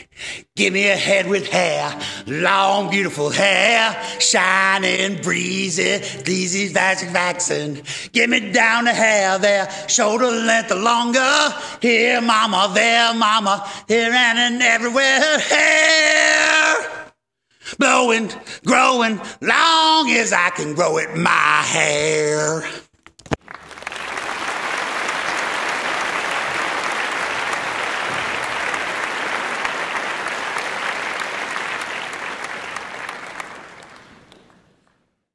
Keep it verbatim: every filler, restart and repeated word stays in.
Give me a head with hair, long, beautiful hair, shining, breezy, easy, vaccine, vaccine. Give me down the hair there, shoulder length or longer. Here, mama, there, mama, here and, and everywhere. Hair blowing, growing, long as I can grow it, my hair.